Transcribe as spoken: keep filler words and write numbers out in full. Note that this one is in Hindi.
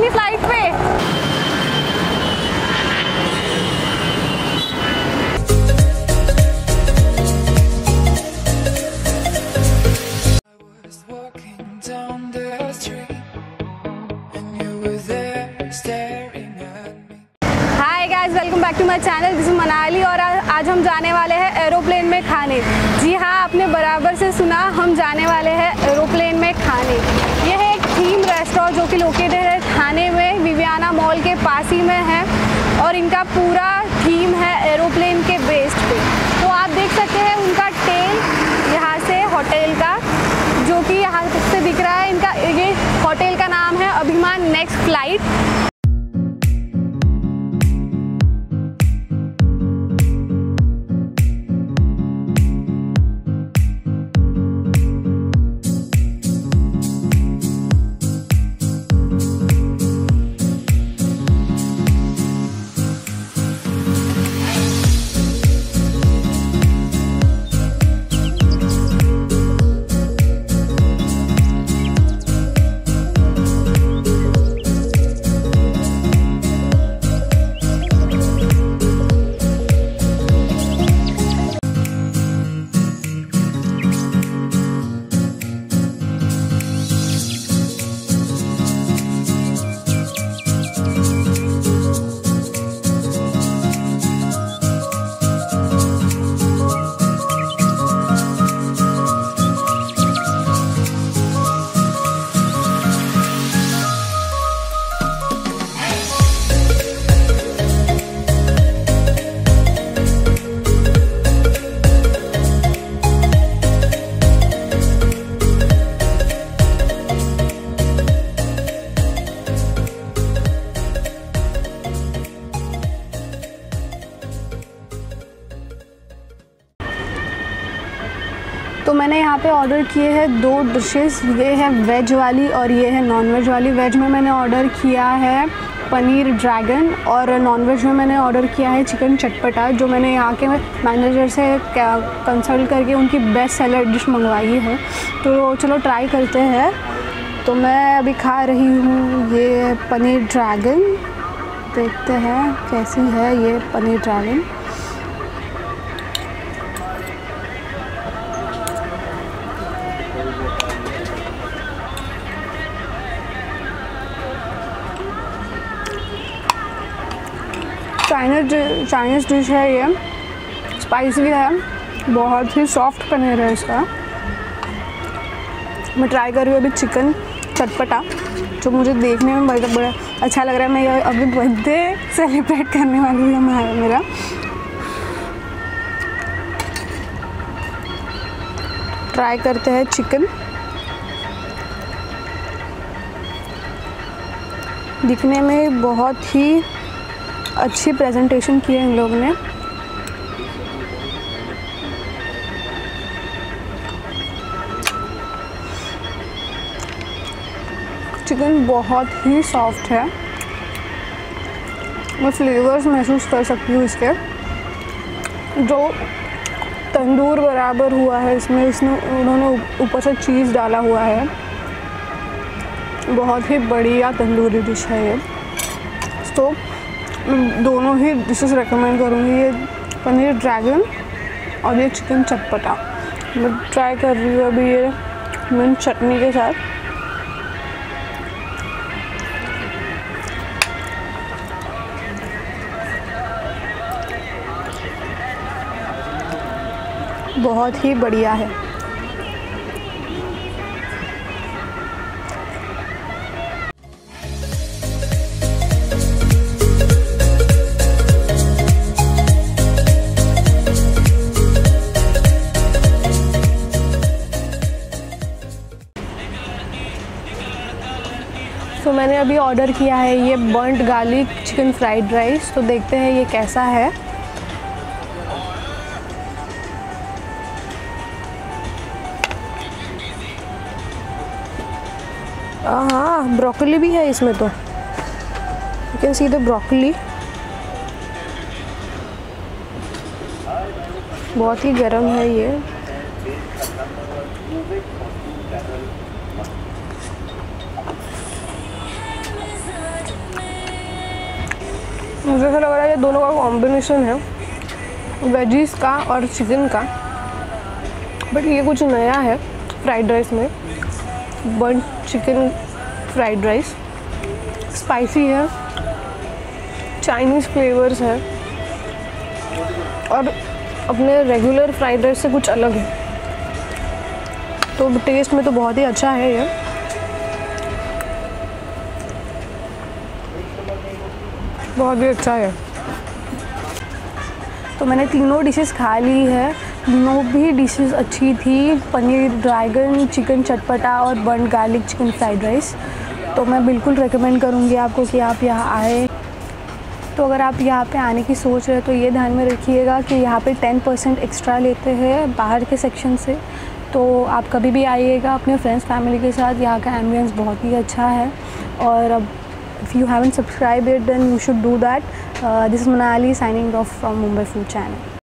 अपनी फ्लाइट पे। Hi guys, welcome back to my channel. This is Manali और आज हम जाने वाले हैं एरोप्लेन में खाने। जी हाँ, आपने बराबर से सुना, हम जाने वाले हैं एरोप्लेन में खाने। यह है एक थीम रेस्टोरेंट जो कि लोकेटेड है थाने में, विवियाना मॉल के पास ही में है और इनका पूरा थीम है एरोप्लेन के बेस्ड पे। तो आप देख सकते हैं उनका टेल यहाँ से होटल का, जो कि यहाँ से दिख रहा है। इनका ये होटल का नाम है अभिमान नेक्स्ट फ्लाइट। तो मैंने यहाँ पे ऑर्डर किए हैं दो डिशेस। ये है वेज वाली और ये है नॉन वेज वाली। वेज में मैंने ऑर्डर किया है पनीर ड्रैगन और नॉन वेज में मैंने ऑर्डर किया है चिकन चटपटा, जो मैंने यहाँ के मैनेजर से कंसल्ट करके उनकी बेस्ट सेलर डिश मंगवाई है। तो चलो ट्राई करते हैं। तो मैं अभी खा रही हूँ ये पनीर ड्रैगन। देखते हैं कैसी है ये paneer dragon. Chinese Chinese dish है ये, स्पाइसी है, बहुत ही सॉफ्ट पनीर है इसका। मैं ट्राई कर रही हूँ अभी चिकन चटपटा, जो मुझे देखने में बड़ा बड़ा अच्छा लग रहा है। मैं ये अभी बर्थडे सेलिब्रेट करने वाली हूँ मेरा। ट्राई करते हैं चिकन। दिखने में बहुत ही अच्छी प्रेजेंटेशन की है इन लोगों ने। चिकन बहुत ही सॉफ्ट है। मैं फ्लेवर्स महसूस कर सकती हूँ इसके, जो तंदूर बराबर हुआ है इसमें। इसमें उन्होंने ऊपर से चीज़ डाला हुआ है। बहुत ही बढ़िया तंदूरी डिश है ये। तो दोनों ही डिशेस रेकमेंड करूँगी, ये पनीर ड्रैगन और ये चिकन चटपटा। मैं ट्राई कर रही हूँ अभी ये मिंट चटनी के साथ। बहुत ही बढ़िया है। तो मैंने अभी ऑर्डर किया है ये burnt garlic chicken fried rice. तो देखते हैं ये कैसा है। हाँ, ब्रोकली भी है इसमें। तो you can see the broccoli. बहुत ही गर्म है ये। मुझे ऐसा लग रहा है ये दोनों का कॉम्बिनेशन है, वेजीज का और चिकन का। बट ये कुछ नया है फ्राइड राइस में, burn chicken fried rice, spicy है, चाइनीज़ फ्लेवर्स है और अपने रेगुलर फ्राइड राइस से कुछ अलग है। तो टेस्ट में तो बहुत ही अच्छा है ये। बहुत ही अच्छा है। तो मैंने तीनों डिशेस खा ली है, तीनों भी डिशेस अच्छी थी। पनीर ड्रैगन, चिकन चटपटा और burn garlic chicken fried rice. तो मैं बिल्कुल रेकमेंड करूँगी आपको कि आप यहाँ आए। तो अगर आप यहाँ पे आने की सोच रहे हैं तो ये ध्यान में रखिएगा कि यहाँ पे टेन परसेंट एक्स्ट्रा लेते हैं बाहर के सेक्शन से। तो आप कभी भी आइएगा अपने फ्रेंड्स फैमिली के साथ। यहाँ का एम्बियंस बहुत ही अच्छा है। और अब if you haven't subscribe it then you should do that. This is Manali signing off from Mumbai food channel.